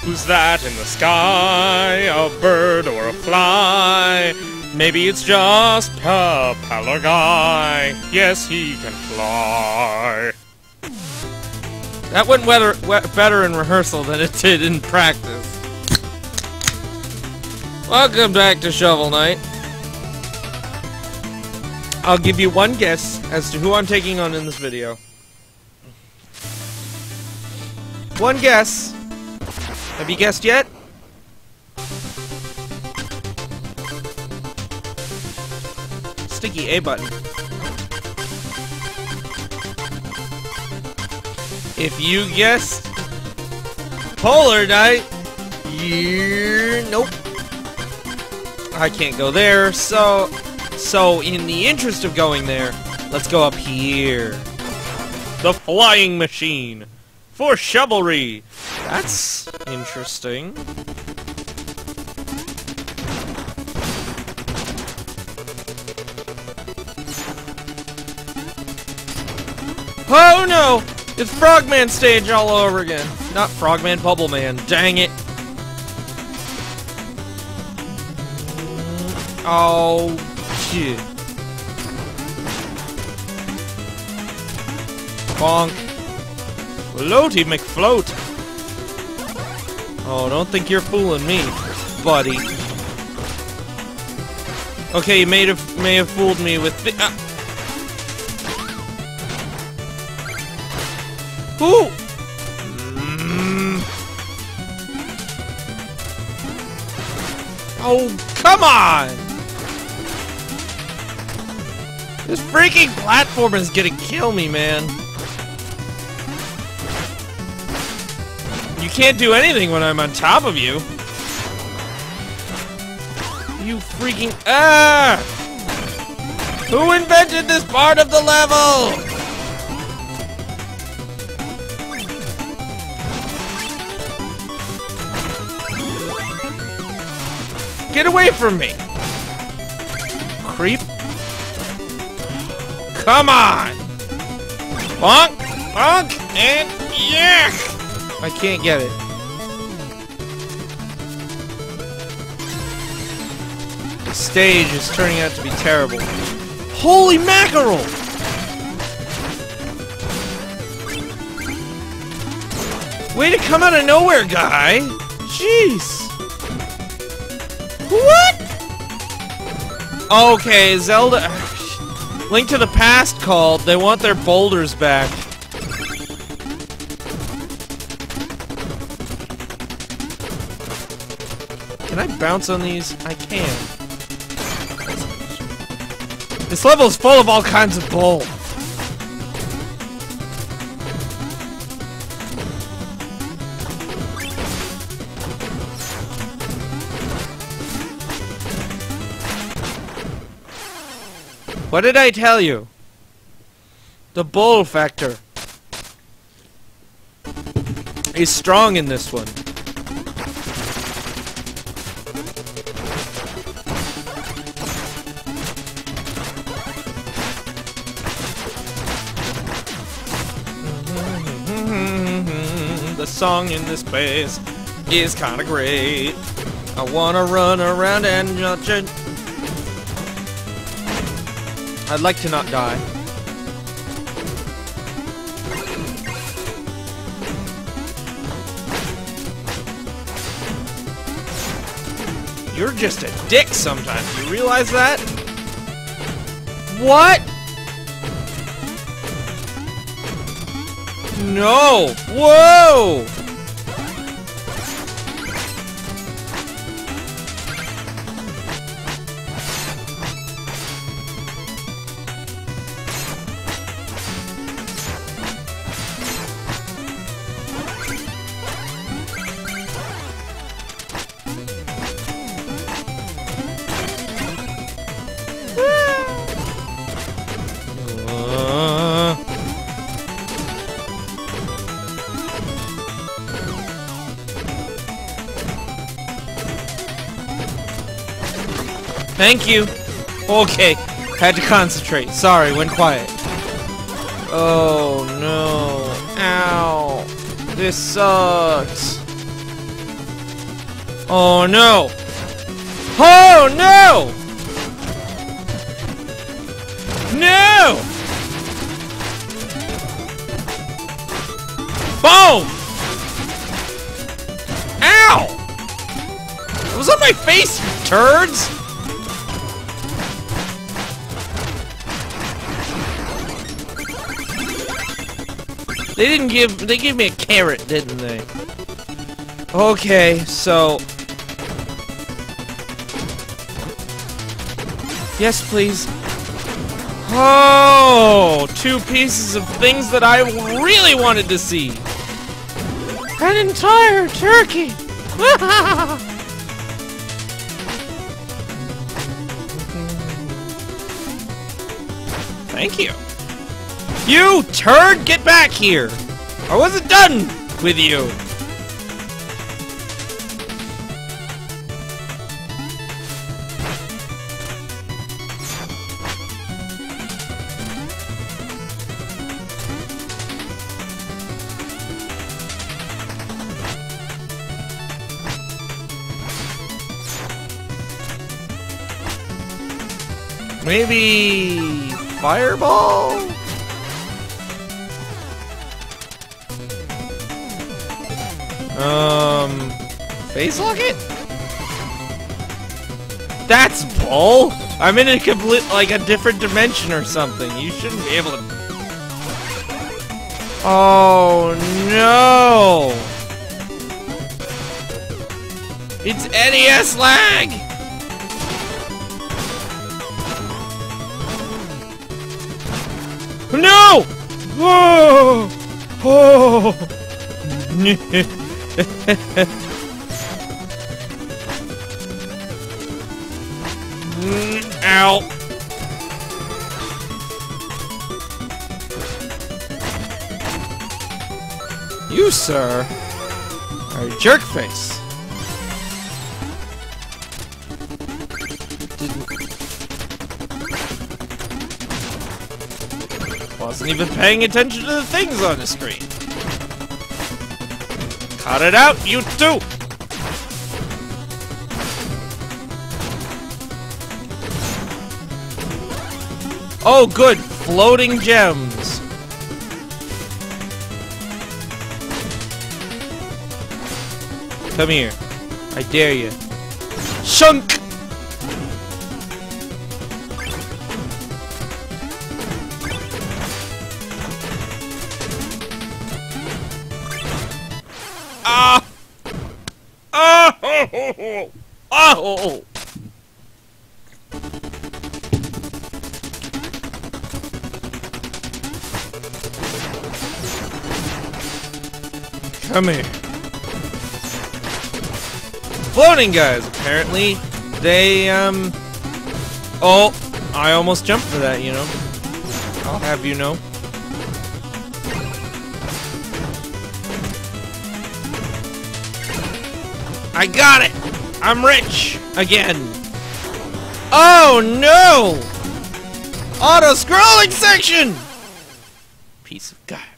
Who's that in the sky? A bird or a fly? Maybe it's just Propeller Guy. Yes, he can fly. That went better in rehearsal than it did in practice. Welcome back to Shovel Knight. I'll give you one guess as to who I'm taking on in this video. One guess. Have you guessed yet? Sticky A button. If you guessed Polar Knight, nope. I can't go there, so in the interest of going there, let's go up here. The flying machine for shovelry. That's interesting. Oh no! It's Frogman stage all over again. Not Frogman, Bubbleman. Dang it. Oh, shit. Bonk. Floaty McFloat. Oh, don't think you're fooling me, buddy. Okay, you may have fooled me with the... Ooh! Oh, come on! This freaking platform is gonna kill me, man. You can't do anything when I'm on top of you. You freaking... Ah! Who invented this part of the level? Get away from me! Creep. Come on! Bonk! Bonk! And yuck! I can't get it. The stage is turning out to be terrible. Holy mackerel! Way to come out of nowhere, guy! Jeez! What? Okay, Zelda... Link to the Past called. They want their boulders back. Can I bounce on these? I can. This level is full of all kinds of bull. What did I tell you? The bull factor is strong in this one. The song in this place is kinda great. I wanna run around and judge it. I'd like to not die. You're just a dick sometimes. You realize that? What? No! Whoa! Thank you. Okay, had to concentrate. Sorry, went quiet. Oh no. Ow. This sucks. Oh no! Oh no! No! Boom! Ow! It was on my face, you turds! They gave me a carrot, didn't they? Okay, so... Yes, please. Oh! 2 pieces of things that I really wanted to see! An entire turkey! Thank you. You turd, get back here! I wasn't done with you! Maybe... Fireball? Face lock it? That's bull! I'm in a complete, like, a different dimension or something. You shouldn't be able to... Oh, no! It's NES lag! No! Oh! Oh! Ow! You, sir, are a jerk face. Wasn't even paying attention to the things on the screen. Cut it out, you two! Oh, good! Floating gems! Come here. I dare you. Shunk! Ah! Oh! Oh! Come here. Floating guys, apparently. They, Oh, I almost jumped for that, you know. I'll have you know. I got it! I'm rich! Again! Oh no! Auto-scrolling section! Piece of garbage.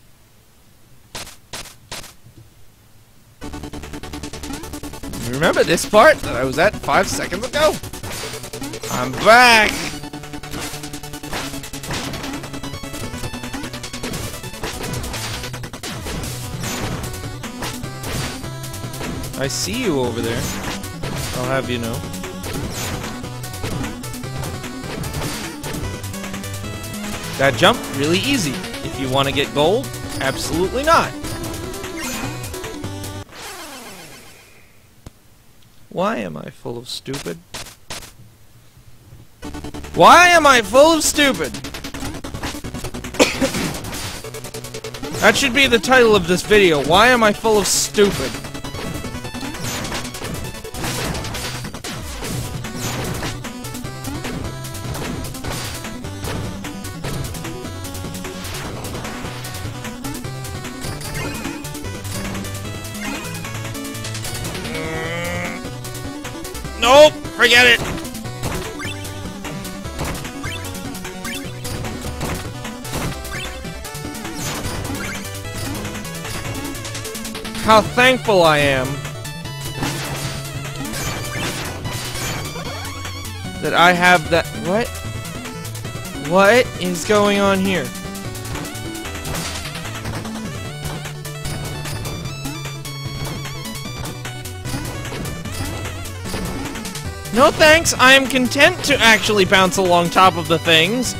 You remember this part that I was at 5 seconds ago? I'm back! I see you over there. I'll have you know. That jump, really easy. If you want to get gold, absolutely not. Why am I full of stupid? Why am I full of stupid? That should be the title of this video. Why am I full of stupid? Nope, forget it. How thankful I am that I have that... What? What is going on here? No thanks, I am content to actually bounce along top of the things.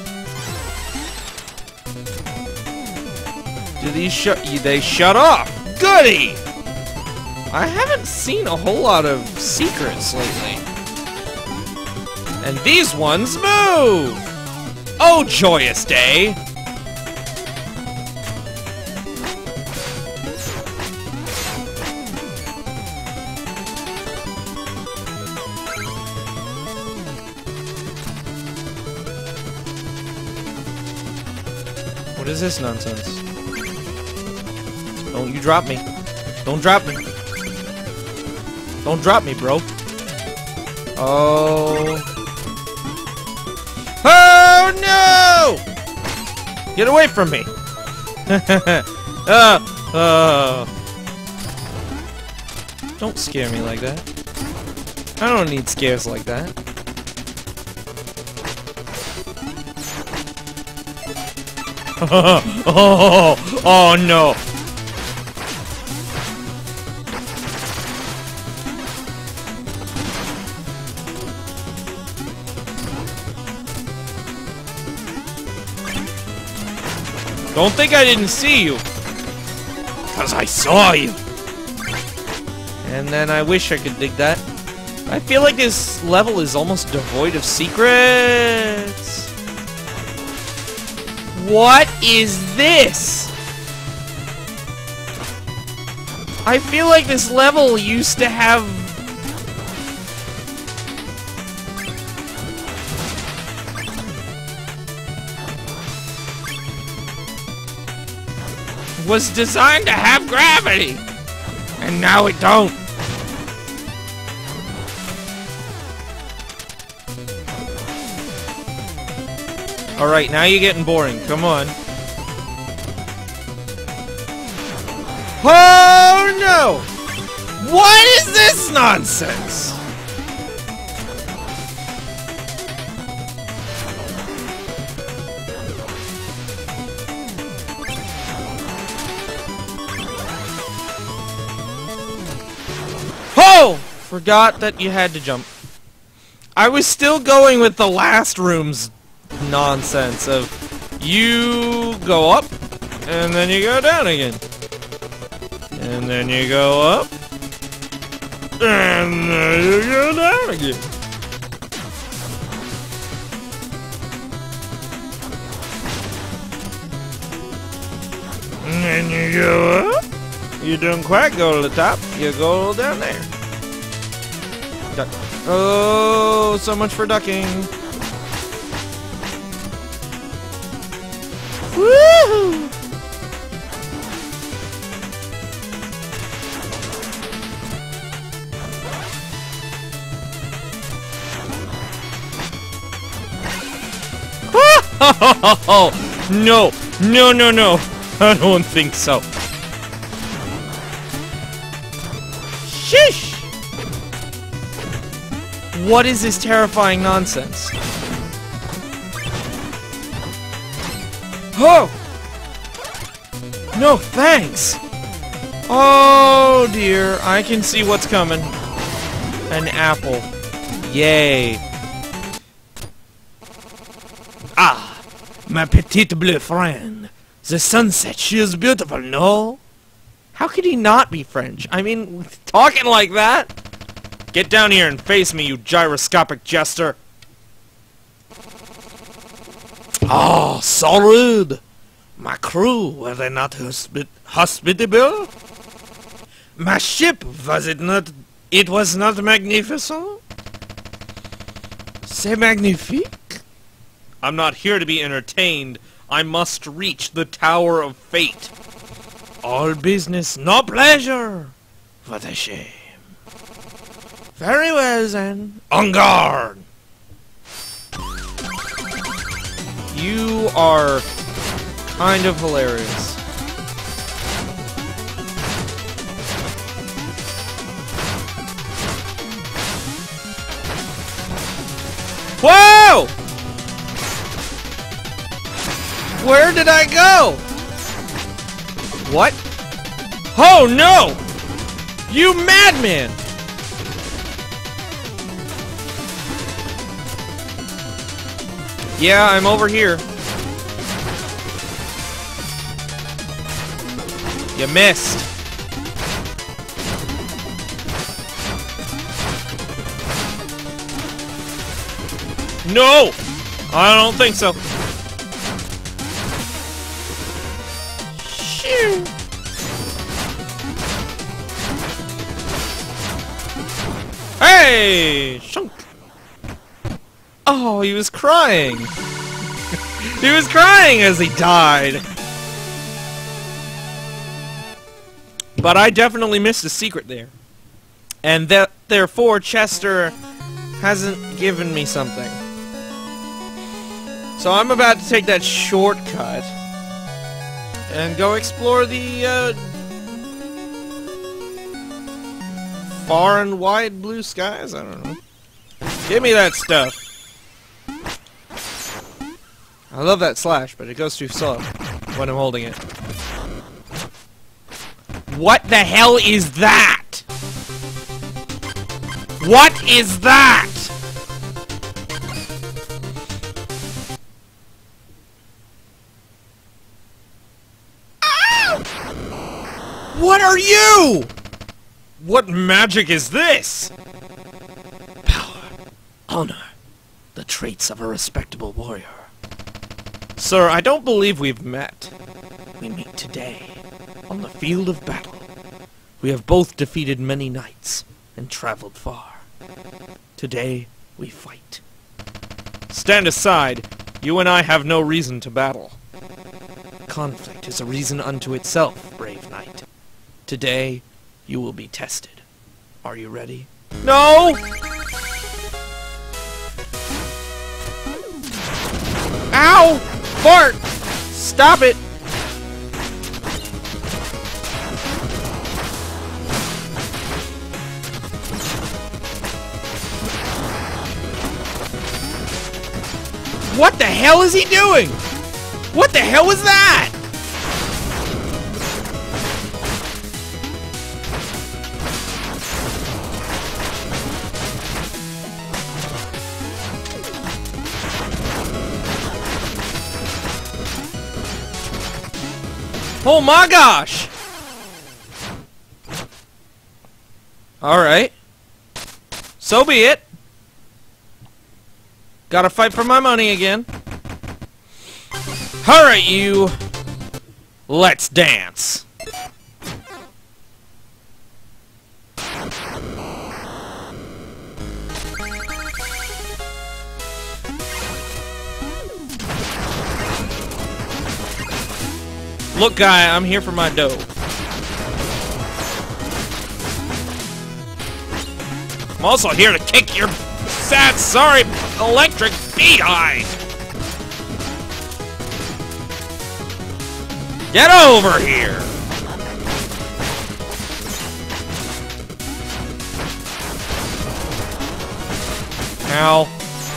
Do these they shut off? Goody! I haven't seen a whole lot of secrets lately. And these ones move! Oh, joyous day! What is this nonsense? Don't you drop me. Don't drop me. Don't drop me, bro. Oh. Oh, no! Get away from me. Don't scare me like that. I don't need scares like that. Oh no! Don't think I didn't see you, 'cause I saw you. And then I wish I could dig that. I feel like this level is almost devoid of secrets. What is this? I feel like this level used to have... was designed to have gravity, and now it don't. Alright, now you're getting boring. Come on. Oh no! What is this nonsense? Oh! Forgot that you had to jump. I was still going with the last room's nonsense of you go up and then you go down again and then you go up and then you go down again. And then you go up. You don't quite go to the top, you go down there. Duck. Oh, so much for ducking. Woohoo! No, no, no, no. I don't think so. Sheesh! What is this terrifying nonsense? Oh! No, thanks! Oh dear, I can see what's coming. An apple. Yay. Ah, my petite bleu friend. The sunset, she is beautiful, no? How could he not be French? I mean, talking like that? Get down here and face me, you gyroscopic jester. Oh, so rude. My crew, were they not hospitable? My ship, was it not? It was not magnificent? C'est magnifique? I'm not here to be entertained. I must reach the Tower of Fate. All business, no pleasure. What a shame. Very well then. En garde! You are kind of hilarious. Whoa! Where did I go? What? Oh no! You madman! Yeah, I'm over here. You missed. No! I don't think so. Shoo! Hey! Shunk! Oh, he was crying. He was crying as he died. But I definitely missed a secret there. And therefore Chester hasn't given me something. So I'm about to take that shortcut and go explore the far and wide blue skies? I don't know. Give me that stuff. I love that slash, but it goes too slow when I'm holding it. What the hell is that? What is that? Ow! What are you? What magic is this? Power, honor, the traits of a respectable warrior. Sir, I don't believe we've met. We meet today, on the field of battle. We have both defeated many knights, and traveled far. Today, we fight. Stand aside. You and I have no reason to battle. Conflict is a reason unto itself, brave knight. Today, you will be tested. Are you ready? No! Ow! Fart! Stop it! What the hell is he doing? What the hell was that? Oh my gosh! Alright. So be it. Gotta fight for my money again. Alright, you. Let's dance. Look, guy, I'm here for my dough. I'm also here to kick your sad, sorry, electric behind. Get over here. Ow.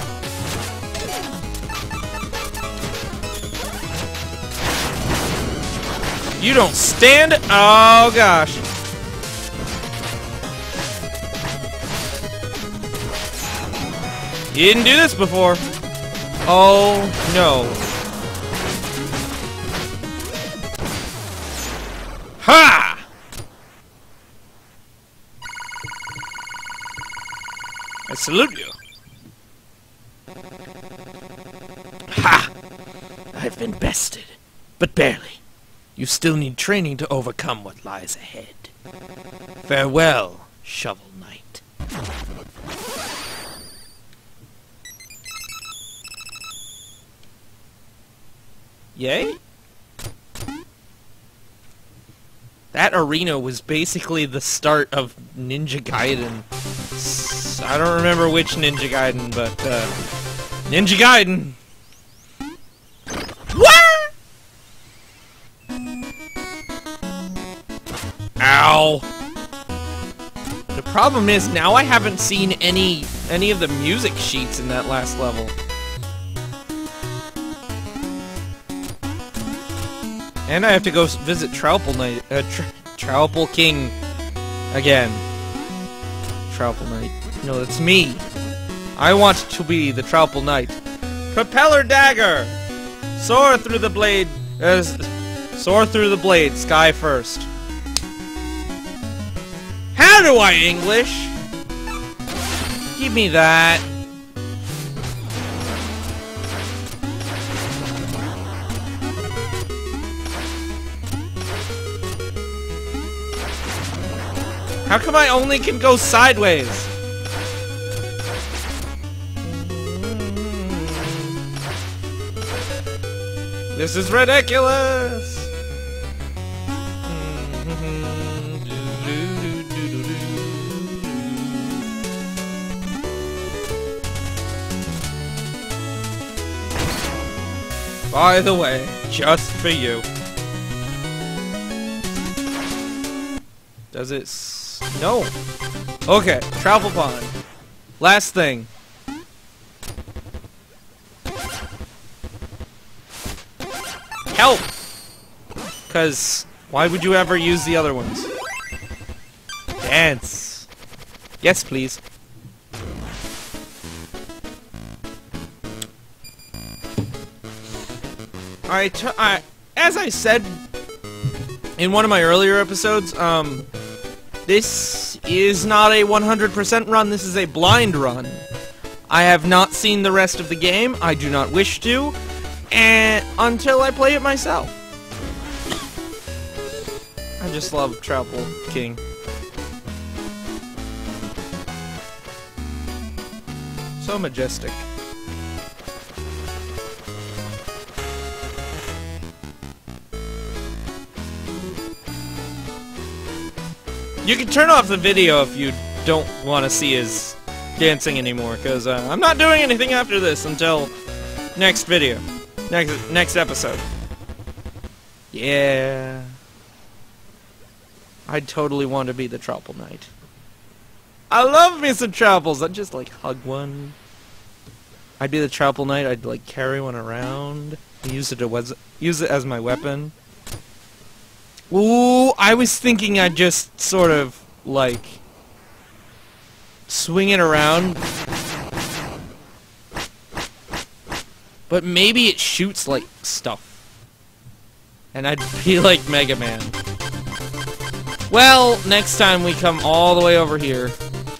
You don't stand. Oh gosh. You didn't do this before. Oh no. Ha! I salute you. Ha! I've been bested, but barely. You still need training to overcome what lies ahead. Farewell, Shovel Knight. Yay? That arena was basically the start of Ninja Gaiden. I don't remember which Ninja Gaiden, but, Ninja Gaiden! What? Ow! The problem is, now I haven't seen any any of the music sheets in that last level. And I have to go visit Troupple Knight, Troupple King again. Troupple Knight. No, it's me. I want to be the Troupple Knight. Propeller dagger! Soar through the blade, soar through the blade, sky first. How do I English? Give me that. How come I only can go sideways? This is ridiculous! By the way, just for you. Does it no. Okay, travel pond. Last thing. Help! Cause why would you ever use the other ones? Dance. Yes, please. As I said in one of my earlier episodes, this is not a 100% run, this is a blind run. I have not seen the rest of the game, I do not wish to, and until I play it myself. I just love Troupple King. So majestic. You can turn off the video if you don't want to see his dancing anymore, because I'm not doing anything after this until next video. Next episode. Yeah. I totally want to be the Troupple Knight. I love me some Trouples. I'd just like hug one. I'd be the Troupple Knight. I'd like carry one around. Use it as my weapon. Ooh, I was thinking I'd just sort of like swing it around. But maybe it shoots like stuff. And I'd be like Mega Man. Well, next time we come all the way over here.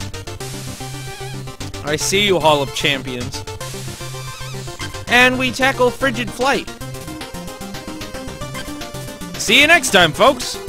I see you, Hall of Champions. And we tackle Frigid Flight. See you next time, folks!